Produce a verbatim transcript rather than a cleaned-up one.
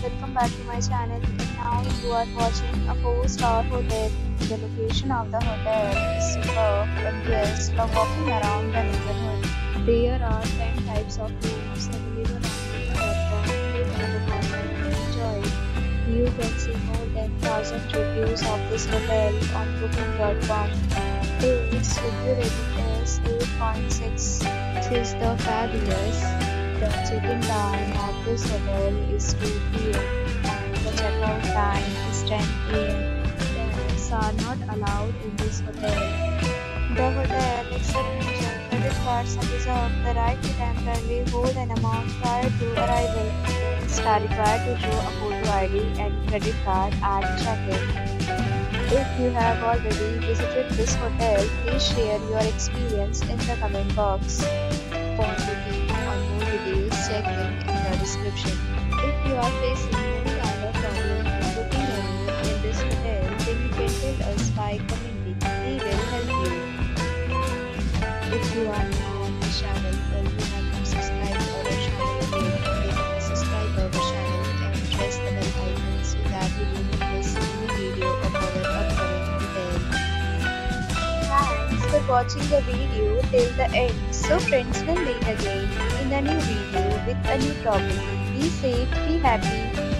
welcome back to my channel. And now you are watching a four star hotel. The location of the hotel is superb and guests love walking around the neighborhood. There are ten types of rooms available on the platform. Click on the contact and enjoy. You can see more than one thousand reviews of this hotel on booking dot com. Its review rating is eight point six. This is the fabulous. The check-in time of this hotel is two p m and the check-out time is ten a m. Pets are not allowed in this hotel. The hotel accepts major credit cards and reserves the right to temporarily hold an amount prior to arrival. Guests are required to show a photo I D and credit card at check-in. If you have already visited this hotel, please share your experience in the comment box. For booking or more details, check link in the description. If you are facing any kind of problem in booking a room in this hotel, then you can tell us by commenting. We will help you. If you are new on this channel or you have not subscribed our channel yet, then subscribe our channel and press the bell icon so that you do not miss any video of our upcoming hotel. Thanks for watching the video till the end. So friends, will meet again in a new video with a new topic. Be safe, be happy.